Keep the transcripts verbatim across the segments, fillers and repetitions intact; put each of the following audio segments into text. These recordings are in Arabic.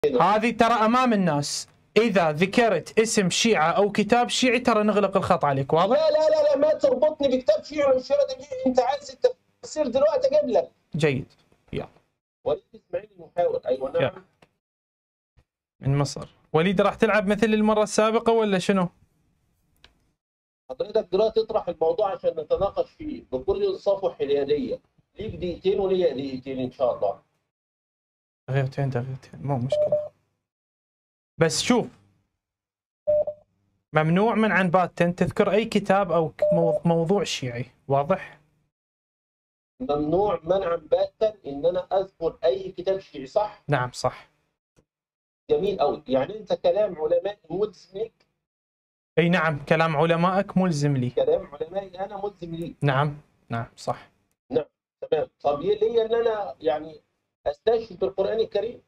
هذه ترى امام الناس، اذا ذكرت اسم شيعه او كتاب شيعي ترى نغلق الخط عليك، واضح؟ لا لا لا لا ما تربطني بكتاب شيعي ولا مش راضي. انت عايز التفسير دلوقتي اجيب لك. جيد. يلا. وليد اسماعيل المحاور. ايوه نعم. يلا. من مصر. وليد راح تلعب مثل المره السابقه ولا شنو؟ حضرتك دلوقتي تطرح الموضوع عشان نتناقش فيه بكل انصاف وحياديه. ليك دقيقتين وليا دقيقتين ان شاء الله. دقيقتين دقيقتين مو مشكله. بس شوف، ممنوع من عن باتن تذكر اي كتاب او موضوع شيعي، واضح؟ ممنوع منعا باتا ان انا اذكر اي كتاب شيعي، صح؟ نعم صح. جميل قوي. يعني انت كلام علماء ملزم ليك؟ اي نعم، كلام علمائك ملزم لي. كلام علمائي انا ملزم لي. نعم نعم صح. نعم تمام. طب ليه ان انا يعني استشهد بالقران الكريم؟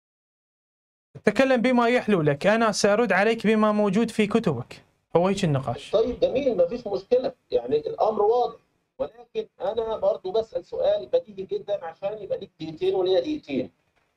تكلم بما يحلو لك، انا سارد عليك بما موجود في كتبك، هو هيك النقاش. طيب جميل، ما فيش مشكله، يعني الامر واضح، ولكن انا برضو بسال سؤال بديهي جدا عشان يبقى ليك دقيقتين وليا دقيقتين.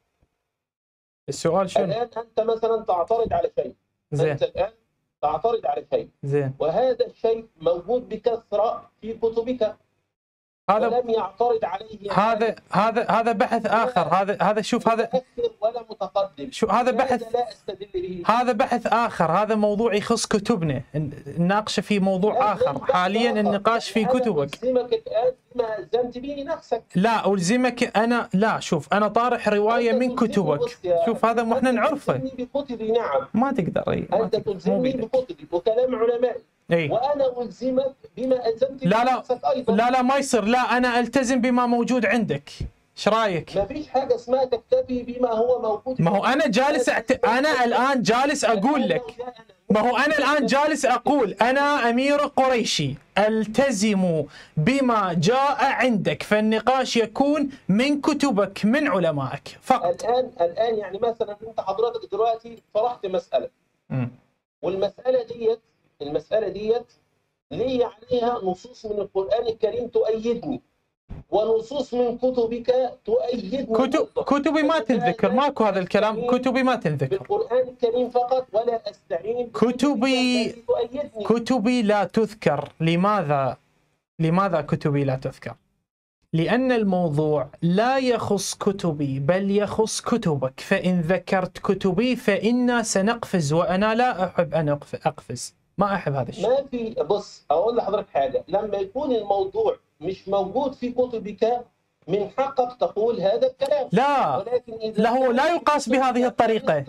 السؤال شنو؟ الان انت مثلا تعترض على شيء. زين. انت الان تعترض على شيء. زين. وهذا الشيء موجود بكثره في كتبك. هذا ولم يعترض عليه. هذا هذا هذا بحث اخر. هذا هذا شوف هذا ولا متقدم. شو هذا بحث. لا استدل به. هذا بحث اخر، هذا موضوع يخص كتبنا، نناقشه في موضوع اخر. حاليا النقاش في كتبك. الزمك الان بما الزمت به نفسك. لا الزمك انا، لا شوف انا طارح روايه من كتبك. شوف هذا ما احنا نعرفه. بكتبي نعم. ما تقدر. اي انت تلزمني بكتبي وكلام علمائي. اي. وانا الزمك بما الزمت لا لا نفسك ايضا. لا لا ما يصير. لا انا التزم بما موجود عندك. ايش رايك؟ ما فيش حاجه اسمها تكتفي بما هو موجود. ما هو انا جالس أعت... انا الان جالس اقول لك، ما هو انا الان جالس اقول انا امير قريشي التزم بما جاء عندك، فالنقاش يكون من كتبك من علمائك فقط. الان الان يعني مثلا انت حضرتك دلوقتي طرحت مساله. م. والمساله ديت المساله ديت لي عليها نصوص من القران الكريم تؤيدني، ونصوص من كتبك تؤيدني. كتب كتبي ما تنذكر، ماكو هذا الكلام. كتبي ما تنذكر. بالقرآن الكريم فقط ولا استعين. كتبي كتبي لا تذكر. لماذا؟ لماذا كتبي لا تذكر؟ لأن الموضوع لا يخص كتبي بل يخص كتبك، فإن ذكرت كتبي فإنا سنقفز، وأنا لا أحب أن أقفز، ما أحب هذا الشيء. ما في. بص أقول لحضرتك حاجة، لما يكون الموضوع مش موجود في كتبك من حقك تقول هذا الكلام. لا ولكن إذا لا هو لا يقاس بهذه الطريقة.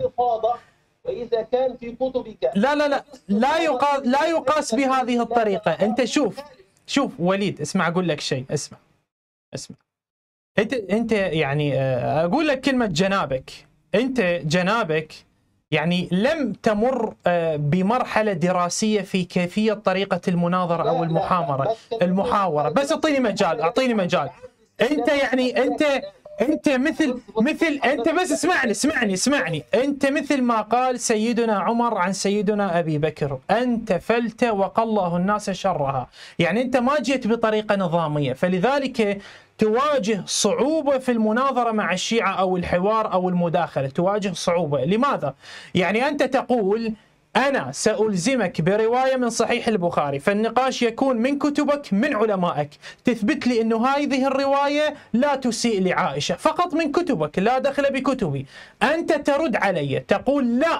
وإذا كان في كتبك لا لا لا لا يقاس لا يقاس بهذه الطريقة. أنت شوف شوف وليد، اسمع أقول لك شيء. اسمع اسمع أنت أنت يعني أقول لك كلمة جنابك. أنت جنابك يعني لم تمر بمرحلة دراسية في كيفية طريقة المناظرة أو المحاورة المحاورة بس أعطيني مجال أعطيني مجال. أنت يعني أنت أنت مثل مثل أنت بس اسمعني اسمعني اسمعني أنت مثل ما قال سيدنا عمر عن سيدنا أبي بكر: أنت فلت وقى الله الناس شرها. يعني أنت ما جيت بطريقة نظامية، فلذلك تواجه صعوبة في المناظرة مع الشيعة أو الحوار أو المداخلة، تواجه صعوبة. لماذا؟ يعني أنت تقول أنا سألزمك برواية من صحيح البخاري، فالنقاش يكون من كتبك من علمائك، تثبت لي أنه هذه الرواية لا تسيء لعائشة، فقط من كتبك لا دخل بكتبي. أنت ترد علي تقول لا،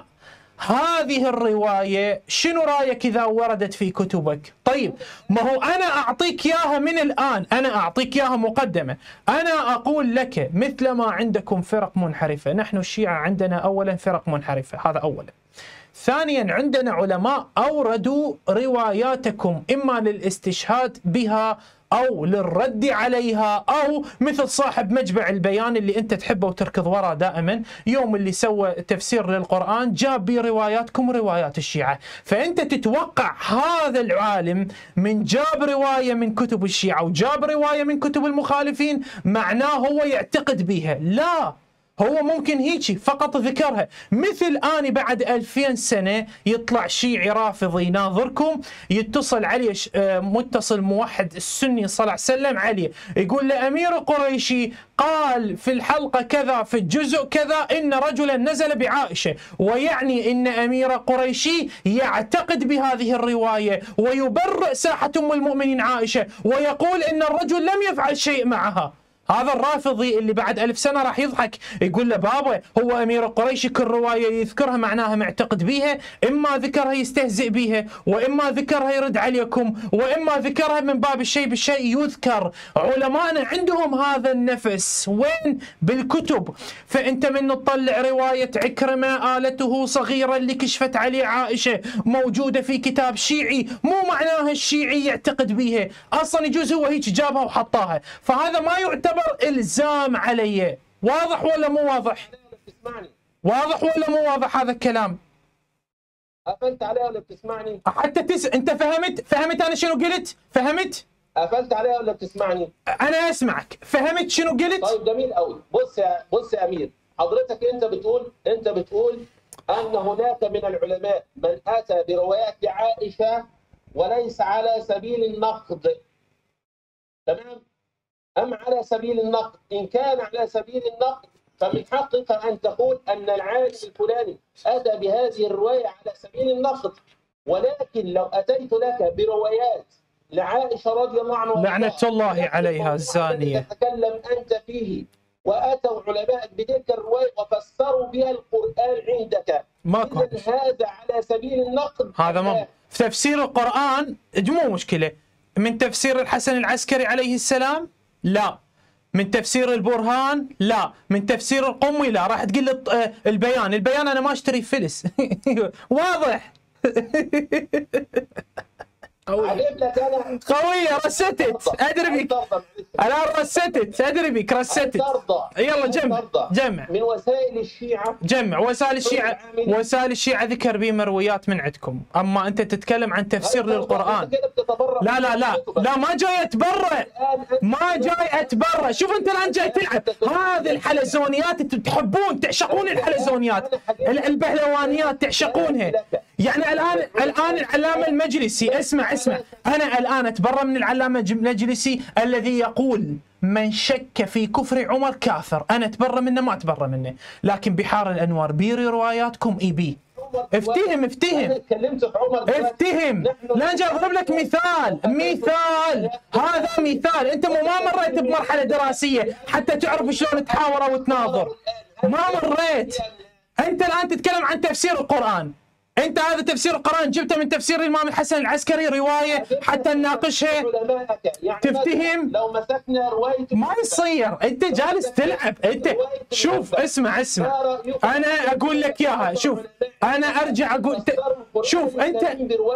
هذه الرواية شنو رأيك إذا وردت في كتبك؟ طيب ما هو أنا أعطيك إياها من الآن، أنا أعطيك إياها مقدمة. أنا أقول لك مثل ما عندكم فرق منحرفة، نحن الشيعة عندنا أولا فرق منحرفة، هذا أولا. ثانيا عندنا علماء أوردوا رواياتكم إما للاستشهاد بها أو للرد عليها، أو مثل صاحب مجمع البيان اللي أنت تحبه وتركض وراه دائما، يوم اللي سوى تفسير للقرآن جاب بي رواياتكم وروايات الشيعة. فأنت تتوقع هذا العالم من جاب رواية من كتب الشيعة وجاب رواية من كتب المخالفين معناه هو يعتقد بها. لا، هو ممكن هيك فقط ذكرها. مثل اني بعد ألفين سنه يطلع شيعي رافضي يناظركم، يتصل عليه متصل موحد السني صلى الله عليه وسلم عليه، يقول له امير قريشي قال في الحلقه كذا في الجزء كذا ان رجلا نزل بعائشه، ويعني ان امير قريشي يعتقد بهذه الروايه ويبرئ ساحه ام المؤمنين عائشه، ويقول ان الرجل لم يفعل شيء معها. هذا الرافضي اللي بعد ألف سنة راح يضحك يقول له بابا هو أمير قريشي كل رواية يذكرها معناها معتقد بيها، إما ذكرها يستهزئ بيها، وإما ذكرها يرد عليكم، وإما ذكرها من باب الشيء بالشيء يذكر. علماءنا عندهم هذا النفس وين؟ بالكتب. فأنت من تطلع رواية عكرمة آلته صغيرة اللي كشفت عليه عائشة موجودة في كتاب شيعي، مو معناها الشيعي يعتقد بيها، أصلا يجوز هو هيك جابها وحطاها، فهذا ما يعتبر إلزام علي. واضح ولا مو واضح؟ بتسمعني؟ واضح ولا مو واضح هذا الكلام؟ قفلت عليها ولا بتسمعني؟ حتى تس... انت فهمت؟ فهمت انا شنو قلت؟ فهمت؟ قفلت عليها ولا بتسمعني؟ انا اسمعك، فهمت شنو قلت؟ طيب جميل قوي. بص يا بص يا امير، حضرتك انت بتقول انت بتقول ان هناك من العلماء من اتى بروايات عائشه وليس على سبيل النقد. تمام؟ أم على سبيل النقد؟ إن كان على سبيل النقد فمن حقك أن تقول أن العالم الفلاني أتى بهذه الرواية على سبيل النقد، ولكن لو أتيت لك بروايات لعائشة رضي الله عنها لعنة الله عليها الزانية تتكلم أنت فيه، وأتوا علماء بتلك الرواية وفسروا بها القرآن عندك، ماكو هذا على سبيل النقد. هذا ما في تفسير القرآن مو مشكلة. من تفسير الحسن العسكري عليه السلام لا، من تفسير البرهان لا، من تفسير القمي لا. راح تقول لي البيان، البيان انا ما اشتري فلس واضح قوية رستت ادري بك، انا رستت ادري بك رستت. يلا جمع جمع من وسائل الشيعة، جمع وسائل الشيعة. وسائل الشيعة ذكر به مرويات من عندكم، اما انت تتكلم عن تفسير للقرآن. لا لا لا لا ما جاي اتبرع، ما جاي اتبرع. شوف انت الان جاي تلعب هذه الحلزونيات، تحبون تعشقون الحلزونيات، البهلوانيات تعشقونها. يعني الان الان العلامة المجلسي، اسمع اسمع، انا الان اتبرى من العلامة المجلسي الذي يقول من شك في كفر عمر كافر، انا اتبرى منه ما اتبرى منه، لكن بحار الانوار بيري رواياتكم اي بي. افتهم افتهم افتهم. لا اجي اضرب لك مثال، مثال هذا مثال. انت مو ما مريت بمرحلة دراسية حتى تعرف شلون تحاور او تناظر، ما مريت. انت الان تتكلم عن تفسير القرآن، انت هذا تفسير القرآن جبته من تفسير الامام الحسن العسكري روايه حتى نناقشها تفتهم. لو مسكنا روايه ما يصير، انت جالس تلعب. انت شوف اسمع اسمع، انا اقول لك اياها. شوف انا ارجع اقول ت... شوف انت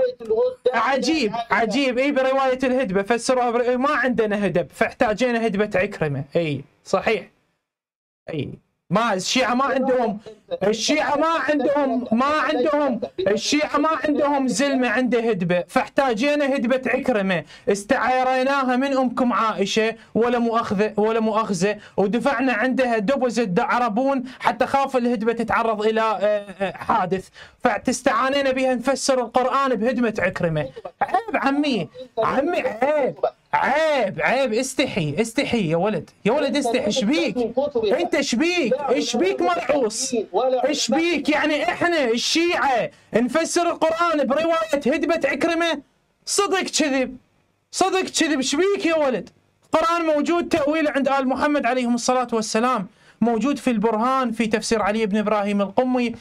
عجيب عجيب. اي بروايه الهدبه فسروها بر... ما عندنا هدب فاحتاجينا هدبه عكرمه. اي صحيح. اي ما الشيعة ما عندهم، الشيعة ما عندهم ما عندهم الشيعة ما عندهم زلمة عنده هدبة، فاحتاجينا هدبة عكرمة استعيريناها من أمكم عائشة ولا مؤاخذة ولا مؤاخذة، ودفعنا عندها دبز الدعربون حتى خاف الهدبة تتعرض إلى حادث، فتستعانينا بها نفسر القرآن بهدمة عكرمة. عيب عمي عمي عيب عيب عيب. استحي استحي يا ولد يا ولد استحي. ايش بيك انت؟ ايش بيك ايش بيك مرعوص؟ ايش بيك؟ يعني احنا الشيعة نفسر القرآن برواية هدبة عكرمة؟ صدق كذب صدق كذب. ايش بيك يا ولد؟ القرآن موجود تأويله عند آل محمد عليهم الصلاة والسلام، موجود في البرهان في تفسير علي بن إبراهيم القمي،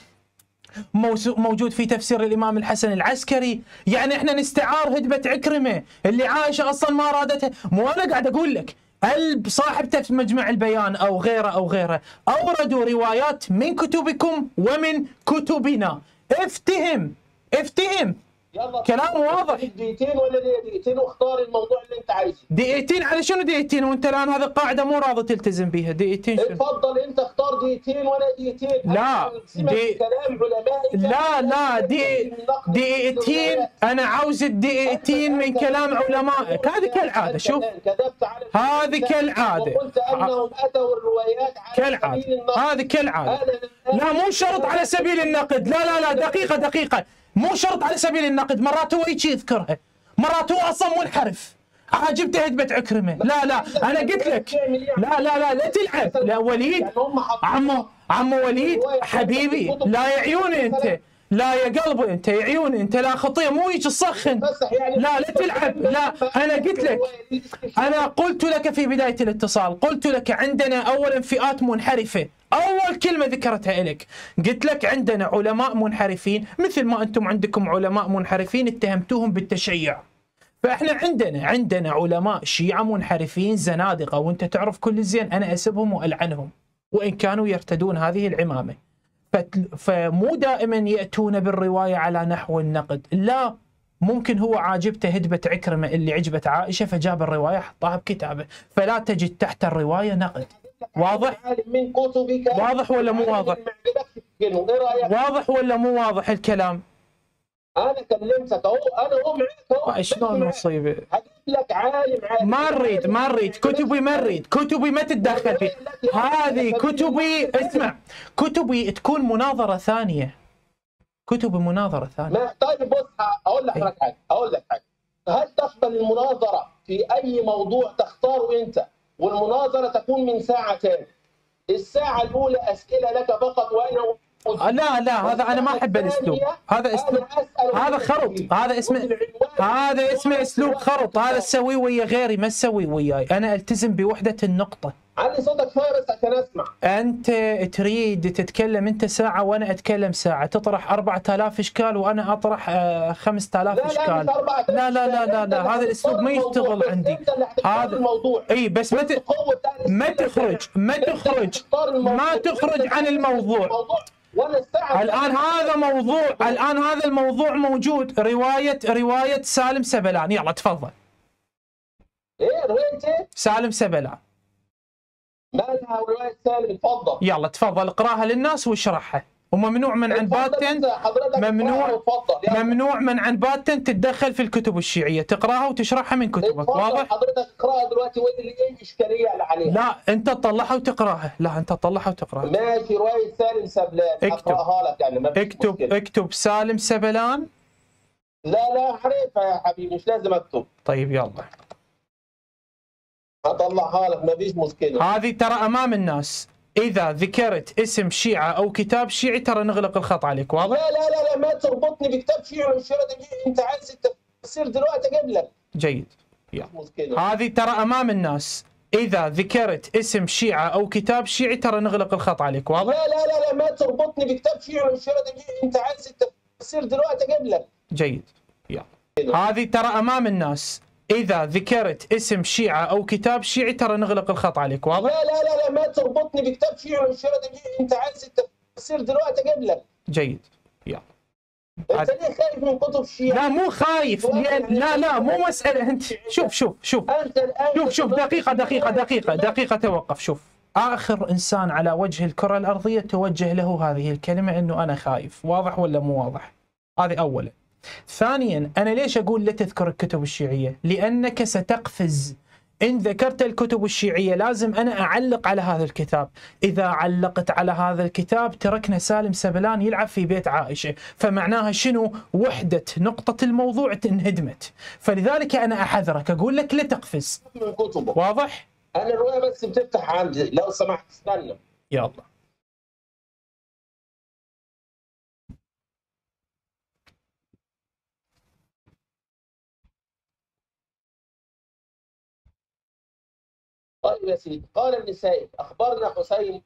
موجود في تفسير الإمام الحسن العسكري. يعني احنا نستعار هدبة عكرمة اللي عائشة أصلا ما أرادتها. مو أنا قاعد أقول لك، صاحب مجمع البيان أو غيره أو غيره أوردوا روايات من كتبكم ومن كتبنا. افتهم افتهم. كلام واضح. دقيقتين ولا دقيقتين واختار الموضوع اللي انت عايزه. دقيقتين على شنو دقيقتين وانت الان هذه القاعده مو راضي تلتزم بها؟ دقيقتين شنو؟ اتفضل انت اختار دقيقتين وانا دقيقتين. لا دي... كلام علماء. لا لا دي... دقيقتين انا عاوز الدقيقتين من كلام علمائك. هذه كالعاده. شوف هذه كالعاده. وقلت انهم اتوا الروايات على كالعاده. هذه كالعاده. لا مو شرط على سبيل النقد. لا لا لا دقيقه دقيقه. مو شرط على سبيل النقد. مرات هو يجي يذكرها، مرات هو اصلا منحرف. عاجبته هدبة عكرمه. لا لا انا قلت لك لا لا لا لا تلعب. لا وليد عمو عمو وليد حبيبي لا يا عيوني انت، لا يا قلبي انت يا عيوني انت، لا خطيه مو هيك تصخن. لا لا تلعب. لا انا قلت لك، انا قلت لك في بدايه الاتصال، قلت لك عندنا اولا فئات منحرفه. اول كلمه ذكرتها لك قلت لك عندنا علماء منحرفين مثل ما انتم عندكم علماء منحرفين اتهمتوهم بالتشيع. فاحنا عندنا عندنا علماء شيعة منحرفين زنادقه، وانت تعرف كل زين انا اسبهم والعنهم وان كانوا يرتدون هذه العمامه. فمو دائما ياتون بالروايه على نحو النقد. لا ممكن هو عاجبته هدبه عكرمه اللي عجبت عائشه فجاب الروايه حطها بكتابه، فلا تجد تحت الروايه نقد. واضح؟ واضح ولا مو واضح؟ واضح ولا مو واضح الكلام؟ انا كلمتك اهو، انا اهو معك اهو. شلون مصيبه؟ هجيب لك عالم عالم. ما نريد ما نريد كتبي، ما نريد كتبي، ما تتدخل فيه. هذه كتبي اسمع، كتبي تكون مناظره ثانيه. كتبي مناظره ثانيه. طيب بص اقول لك حاجه، اقول لك حاجه. هل تقبل المناظره في اي موضوع تختاره انت والمناظره تكون من ساعتين؟ الساعه الاولى اسئله لك فقط وانا لا لا هذا انا ما احب الاسلوب. هذا اسلوب، هذا خرط. هذا اسمه هذا اسمه اسلوب خرط. هذا تسويه ويا غيري ما تسويه وياي. انا التزم بوحده النقطه. علي صوتك شويه بس عشان اسمع. انت تريد تتكلم انت ساعه وانا اتكلم ساعه، تطرح أربعة آلاف اشكال وانا اطرح خمسة آلاف اشكال. لا لا لا لا لا هذا الاسلوب ما يشتغل عندي. هذا الموضوع اي بس ما ت... ما تخرج ما تخرج ما تخرج عن الموضوع. الآن هذا موضوع، الآن هذا الموضوع موجود. رواية رواية سالم سبلان. يلا تفضل. ايه رواية سالم سبلان. مالها رواية سالم؟ تفضل. يلا تفضل اقراها للناس واشرحها. وممنوع من عن باتن، ممنوع ممنوع من عن باتن تتدخل في الكتب الشيعية، تقراها وتشرحها من كتبك. واضح؟ حضرتك اقراها دلوقتي وين اللي ايه الاشكالية اللي عليها؟ لا انت تطلعها وتقراها. لا انت تطلعها وتقراها. ماشي رواية سالم سبلان اقراها لك يعني ما فيش اكتب مشكلة. اكتب سالم سبلان. لا لا عارفها يا حبيبي مش لازم اكتب. طيب يلا اطلعها لك ما فيش مشكلة. هذه ترى امام الناس إذا ذكرت اسم شيعة أو كتاب شيعي ترى نغلق الخط عليك. واضح؟ لا لا لا, لا ما تربطني بكتاب شيعي ولا شيعة. أنت عايز التفسير دلوقتي أجيب لك. جيد. هذه ترى أمام الناس إذا ذكرت اسم شيعة أو كتاب شيعي ترى نغلق الخط عليك. واضح؟ لا لا لا, لا ما تربطني بكتاب شيعي ولا شيعة. أنت عايز التفسير دلوقتي أجيب لك. جيد. يلا. هذه ترى أمام الناس إذا ذكرت اسم شيعة أو كتاب شيعي ترى نغلق الخط عليك. واضح؟ لا لا لا, لا ما تربطني بكتاب شيعي ولا شيعة. أنت عايز التفسير دلوقتي أجيب لك. جيد. يلا. أنت ليه خايف من كتب الشيعة؟ لا مو خايف. لا لا مو مسألة. أنت شوف شوف شوف شوف شوف دقيقة دقيقة دقيقة دقيقة توقف. شوف آخر إنسان على وجه الكرة الأرضية توجه له هذه الكلمة إنه أنا خايف. واضح ولا مو واضح؟ هذه أولا. ثانيا أنا ليش أقول لا تذكر الكتب الشيعية؟ لأنك ستقفز. إن ذكرت الكتب الشيعية لازم أنا أعلق على هذا الكتاب. إذا علقت على هذا الكتاب تركنا سالم سبلان يلعب في بيت عائشة، فمعناها شنو؟ وحدة نقطة الموضوع انهدمت. فلذلك أنا أحذرك أقول لك لا تقفز. واضح؟ أنا الرواية بس بتفتح عندي لو سمحت استنى. يلا. طيب يا سيدي. قال النسائي أخبرنا حسين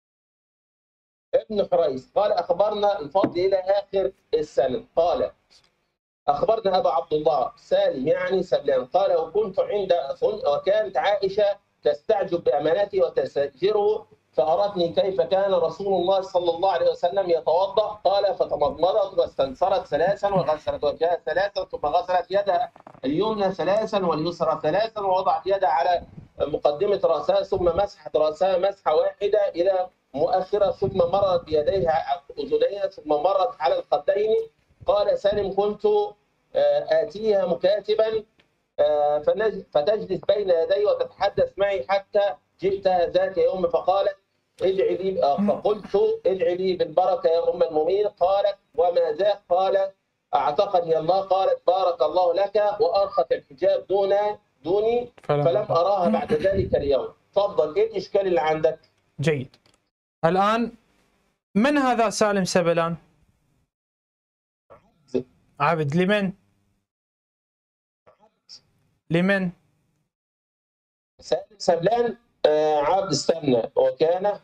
ابن حريث قال أخبرنا الفضل إلى آخر السند. قال أخبرنا أبا عبد الله سالم يعني سبلان قال وكنت عند وكانت عائشة تستعجب بأمانته وتستأجره فأرتني كيف كان رسول الله صلى الله عليه وسلم يتوضأ. قال فتمضمضت واستنثرت ثلاثا وغسلت وجهها ثلاثا ثم غسلت يدها اليمنى ثلاثا واليسرى ثلاثا ووضعت يدها على مقدمة رأسها ثم مسحت رأسها مسحة واحدة إلى مؤخرة ثم مرت بيديها أذنيها ثم مرت على الخدين. قال سالم كنت آتيها مكاتبا فتجلس بين يدي وتتحدث معي حتى جئتها ذات يوم فقالت ادعي لي فقلت ادعي لي بالبركه يا ام المؤمنين. قالت وما ذاك؟ قال اعتقني الله. قالت بارك الله لك وارخت الحجاب دون دوني فلم اراها بعد ذلك اليوم. تفضل، ايه الاشكال اللي عندك؟ جيد. الان من هذا سالم سبلان؟ عبد. لمن؟ لمن؟ سالم سبلان آه عبد. استنى، وكان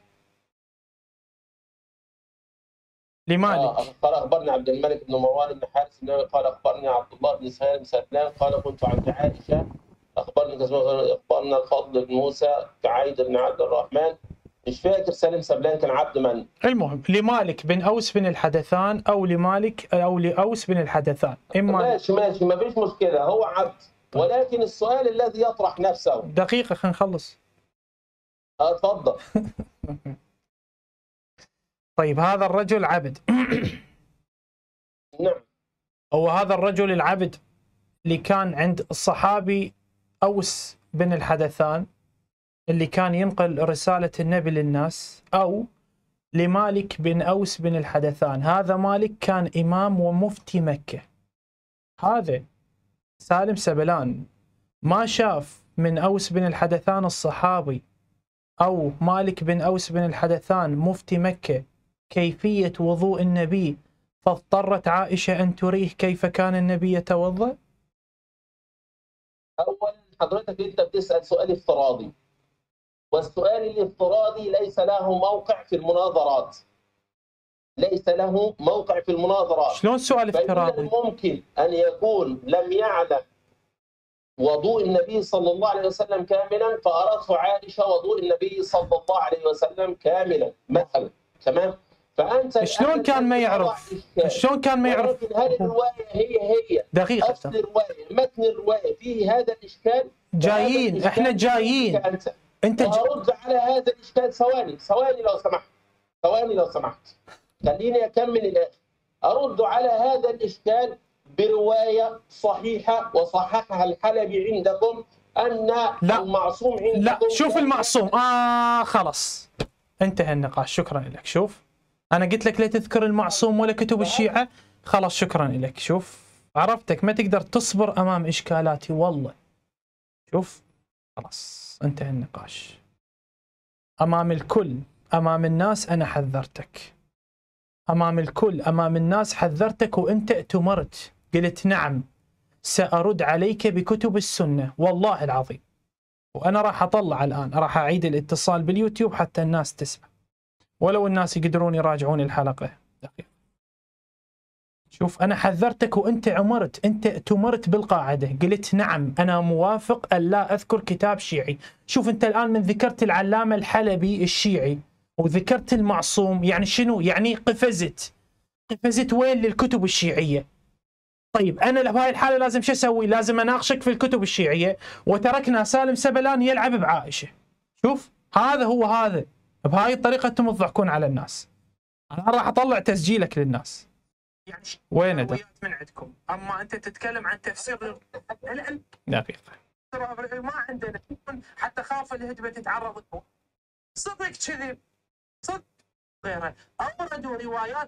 لمالك. آه قال اخبرني عبد الملك بن مروان بن حارث النووي قال اخبرني عبد الله بن سالم سبلان قال كنت عند عائشه اخبرني اخبرنا الفضل بن موسى كعيد بن عبد الرحمن. مش فاكر سالم سبلان كان عبد من؟ المهم لمالك بن اوس بن الحدثان او لمالك او لاوس بن الحدثان. اما ماشي ماشي ما فيش مشكله، هو عبد. ولكن السؤال الذي يطرح نفسه. دقيقه خلينا نخلص. اتفضل. طيب هذا الرجل عبد. نعم. هو هذا الرجل العبد اللي كان عند الصحابي اوس بن الحدثان اللي كان ينقل رسالة النبي للناس، أو لمالك بن أوس بن الحدثان. هذا مالك كان إمام ومفتي مكة. هذا سالم سبلان ما شاف من أوس بن الحدثان الصحابي أو مالك بن أوس بن الحدثان مفتي مكة كيفية وضوء النبي، فاضطرت عائشة أن تريه كيف كان النبي يتوضأ. أولا حضرتك أنت بتسأل سؤال افتراضي، والسؤال الافتراضي ليس له موقع في المناظرات. ليس له موقع في المناظرات. شلون سؤال افتراضي؟ ممكن أن يكون لم يعلم وضوء النبي صلى الله عليه وسلم كاملا فأرته عائشة وضوء النبي صلى الله عليه وسلم كاملا مثلا. تمام؟ فأنت شلون كان ما يعرف؟ شلون كان ما يعرف؟ لكن هذه الرواية هي هي دقيقة. أصل الرواية متن الرواية فيه هذا الإشكال. جايين الإشكال احنا جايين. أنت انت ج... أرد على هذا الإشكال. ثواني ثواني لو سمحت ثواني لو سمحت خليني أكمل الآخر. أرد على هذا الإشكال برواية صحيحة وصححها الحلبي عندكم أن لا. المعصوم عندكم. لا شوف المعصوم. آه خلاص انتهى النقاش. شكرا لك. شوف أنا قلت لك لا تذكر المعصوم ولا كتب الشيعة. خلاص شكرا لك. شوف عرفتك ما تقدر تصبر أمام إشكالاتي والله. شوف خلاص انتهى النقاش. أمام الكل أمام الناس أنا حذرتك. أمام الكل أمام الناس حذرتك وأنت ائتمرت قلت نعم سأرد عليك بكتب السنة والله العظيم. وأنا راح أطلع الآن راح أعيد الاتصال باليوتيوب حتى الناس تسمع ولو الناس يقدرون يراجعون الحلقة. دقيقة. شوف أنا حذرتك وأنت عمرت أنت ائتمرت بالقاعدة قلت نعم أنا موافق أن لا أذكر كتاب شيعي. شوف أنت الآن من ذكرت العلامة الحلبي الشيعي وذكرت المعصوم يعني شنو؟ يعني قفزت قفزت وين للكتب الشيعية. طيب أنا بهاي الحالة لازم شو أسوي؟ لازم أناقشك في الكتب الشيعية وتركنا سالم سبلان يلعب بعائشة. شوف هذا هو هذا. بهاي الطريقة أنتم تضحكون على الناس. أنا راح أطلع تسجيلك للناس. يعني وين ده؟ من عندكم أما أنت تتكلم عن تفسير دقيقة. ما عندنا حتى خاف الهدبة تتعرض. صدق كذب صدق غيره. أوردوا روايات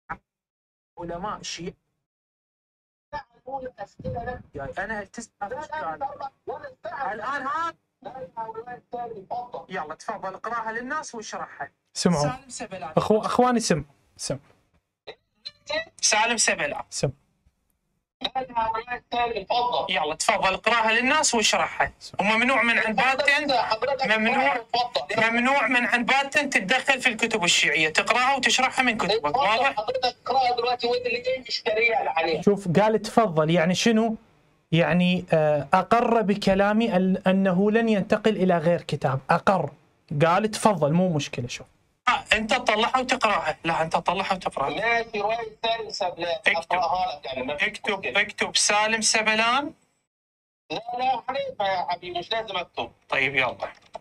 علماء الشيعة. أنا التزم الآن هذا. يلا تفضل اقراها للناس واشرحها. سمعوا أخو... أخواني سم سم سالم سبلان سم يلا تفضل اقراها للناس واشرحها. وممنوع من عند باتن ممنوع ممنوع من عند باتن تتدخل في الكتب الشيعية تقراها وتشرحها من كتبك. واضح؟ حضرتك اقراها دلوقتي وانت اللي جاي اشكاليه عليها. شوف قال تفضل يعني شنو؟ يعني أقر بكلامي أنه لن ينتقل إلى غير كتاب. أقر قال تفضل مو مشكله. شوف آه انت تطلعها وتقراها. لا انت تطلعها وتقراها. ماشي روايه سالم سبلان اكتب اقراها لك يعني ما في اكتب مشكلة. اكتب سالم سبلان. لا لا عارفها يا حبيبي مش لازم اكتب. طيب يلا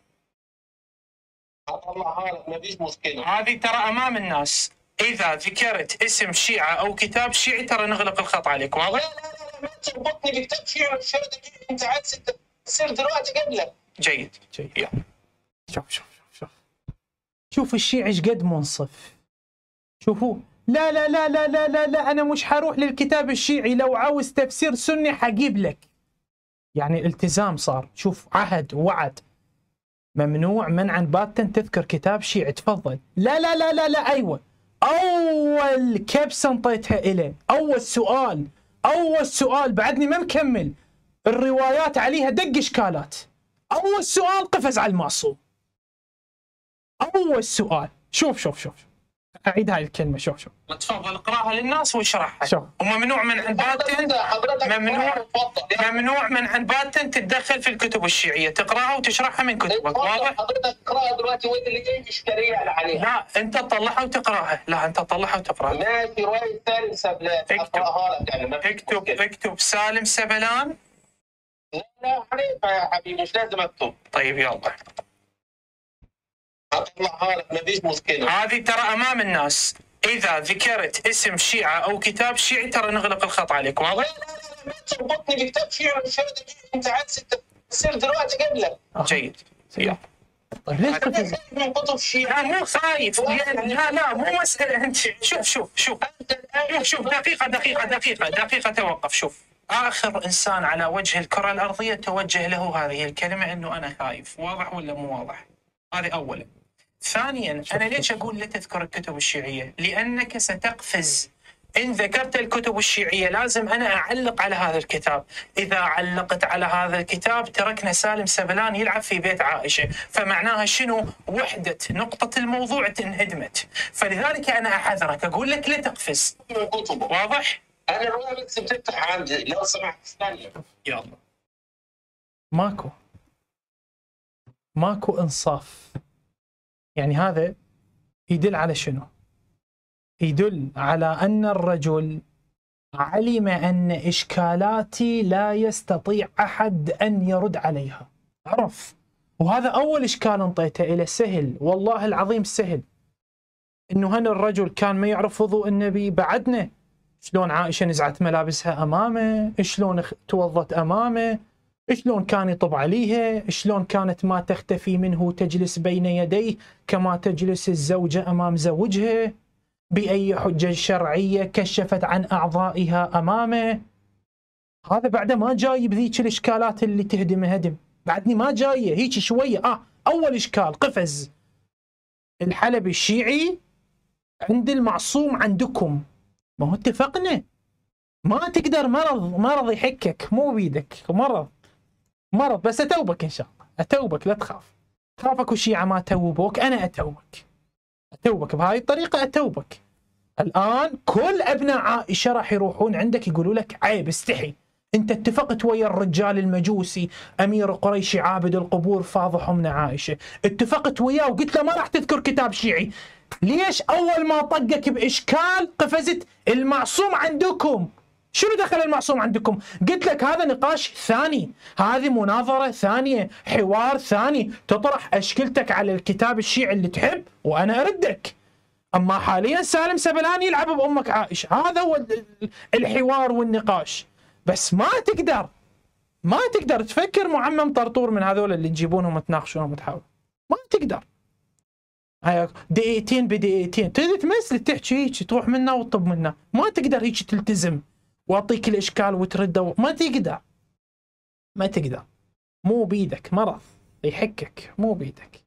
اطلعها لك ما فيش مشكله. هذه ترى امام الناس، اذا ذكرت اسم شيعه او كتاب شيعي ترى نغلق الخط عليك. لا واضح؟ لا لا ما تربطني بكتاب شيعي والشهاده دي انت عايز تصير دلوقتي قبلك. جيد جيد. يلا. شوف شوف شوف شوف شوف الشيعي ايش قد منصف. شوفوا لا لا لا لا لا لا لا انا مش حروح للكتاب الشيعي، لو عاوز تفسير سني حجيب لك. يعني التزام صار. شوف عهد ووعد، ممنوع منعا باتا تذكر كتاب شيعي. تفضل. لا لا لا لا لا ايوه اول كبسه انطيتها اليه، اول سؤال اول سؤال بعدني ما مكمل، الروايات عليها دق اشكالات. اول سؤال قفز على المعصوم. اول سؤال. شوف شوف شوف اعيد هاي الكلمه. شوف شوف تفضل اقراها للناس واشرحها. شوف. وممنوع منعا باتا حضرتك ممنوع ممنوع منعا باتا تتدخل في الكتب الشيعيه، تقراها وتشرحها من كتبك. واضح؟ حضرتك اقراها دلوقتي وين اللي جاي اشكاليه عليها. لا انت تطلعها وتقراها. لا انت تطلعها وتقراها. ماشي روايه سالم سبلان اقراها لك يعني ما في اكتب مشكلة. اكتب سالم سبلان. لا لا عارفها يا حبيبي مش لازم اكتب. طيب يلا اطلعها لك ما فيش مشكله. هذه ترى امام الناس، اذا ذكرت اسم شيعه او كتاب شيعي ترى نغلق الخط عليك. لا واضح؟ لا لا ما تربطني بكتاب شيعي والشهاده دي انت عايز تصير دلوقتي قبلك. جيد يلا. طيب ليش انا قفز؟ خايف من كتب الشيعه. لا مو خايف. لا لا مو مساله. انت شوف شوف شوف شوف شوف دقيقه دقيقه دقيقه دقيقه توقف. شوف اخر انسان على وجه الكره الارضيه توجه له هذه الكلمه انه انا خايف. واضح ولا مو واضح؟ هذه اولا. ثانيا انا ليش اقول لا تذكر الكتب الشيعيه؟ لانك ستقفز. ان ذكرت الكتب الشيعيه لازم انا اعلق على هذا الكتاب، اذا علقت على هذا الكتاب تركنا سالم سبلان يلعب في بيت عائشه، فمعناها شنو؟ وحده نقطه الموضوع انهدمت، فلذلك انا احذرك اقول لك لا تقفز. من كتبه. واضح؟ انا الروايه بس بتفتح عندي لو سمحت ثانيه. يلا. ماكو ماكو انصاف. يعني هذا يدل على شنو؟ يدل على أن الرجل علم أن إشكالاتي لا يستطيع أحد أن يرد عليها. عرف. وهذا أول إشكال انطيته إلى سهل، والله العظيم سهل. إنه هنا الرجل كان ما يعرف وضوء النبي. بعدنا شلون عائشة نزعت ملابسها أمامه، شلون توضت أمامه، شلون كان يطب عليها، شلون كانت ما تختفي منه تجلس بين يديه كما تجلس الزوجة أمام زوجها، بأي حجة شرعية كشفت عن أعضائها أمامه. هذا بعده ما جاي بذيك الإشكالات اللي تهدم هدم، بعدني ما جاية هيك شوية. آه أول إشكال قفز. الحلبي الشيعي عند المعصوم عندكم، ما هو اتفقنا. ما تقدر مرض مرض يحكك، مو بيدك مرض مرض. بس أتوبك إن شاء الله، أتوبك لا تخاف. خافك الشيعة ما توبوك، أنا أتوبك أتوبك بهاي الطريقة. أتوبك الآن كل أبناء عائشة راح يروحون عندك يقولوا لك عيب استحي، أنت اتفقت ويا الرجال المجوسي أمير قريشي عابد القبور فاضح من عائشة، اتفقت وياه وقلت له ما راح تذكر كتاب شيعي، ليش أول ما طقك بإشكال قفزت المعصوم عندكم؟ شنو دخل المعصوم عندكم؟ قلت لك هذا نقاش ثاني، هذه مناظرة ثانية، حوار ثاني، تطرح أشكلتك على الكتاب الشيعي اللي تحب وأنا أردك. أما حاليا سالم سبلان يلعب بأمك عائشة، هذا هو الحوار والنقاش. بس ما تقدر ما تقدر تفكر معمم طرطور من هذول اللي تجيبونهم وتناقشونهم وتحاول. ما تقدر. دقيقتين بدقيقتين تريد تمثل تحكي هيك تروح منه وتطب منه، ما تقدر هيك تلتزم واعطيك الاشكال وترده. ما تقدر ما تقدر مو بيدك، مرض يحكك مو بيدك.